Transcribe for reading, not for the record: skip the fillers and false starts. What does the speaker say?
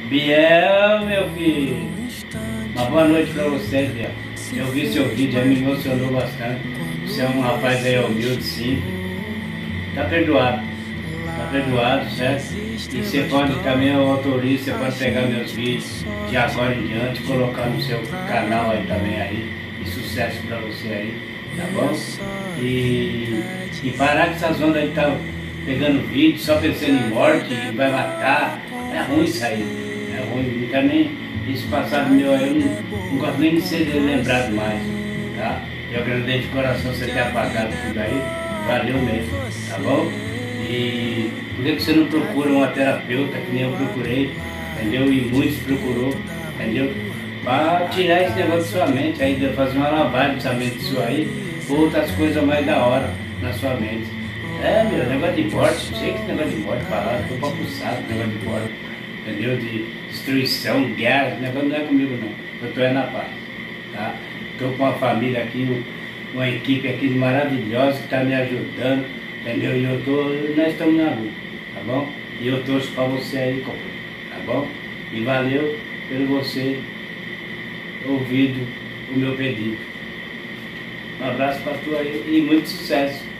Biel, meu filho, uma boa noite pra você, Biel. Eu vi seu vídeo, aí me emocionou bastante. Você é um rapaz aí humilde, simples. Tá perdoado, certo? E você pode também, eu autorizo, você pode pegar meus vídeos de agora em diante, colocar no seu canal aí também aí. E sucesso pra você aí, tá bom? E parar com essas ondas aí, tá pegando vídeo, só pensando em morte, e vai matar. É ruim isso aí. É ruim, não quero nem esse passado meu aí, eu não gosto nem de ser lembrado mais, tá? Eu agradeço de coração você ter apagado tudo aí, valeu mesmo, tá bom? E por que você não procura uma terapeuta que nem eu procurei, entendeu? E muitos procurou, entendeu? Para tirar esse negócio da sua mente, aí de fazer uma lavagem dessa mente sua aí, ou outras coisas mais da hora na sua mente. É, meu, negócio de morte, não sei que esse negócio de morte falar, tô pra pulsar negócio de morte, entendeu? De destruição, guerra, esse negócio não é comigo não, eu tô é na paz, tá? Tô com uma família aqui, uma equipe aqui maravilhosa que está me ajudando, entendeu? E nós estamos na luta, tá bom? E eu torço para você aí, companheiro, tá bom? E valeu por você ouvido o meu pedido. Um abraço para tu aí e muito sucesso.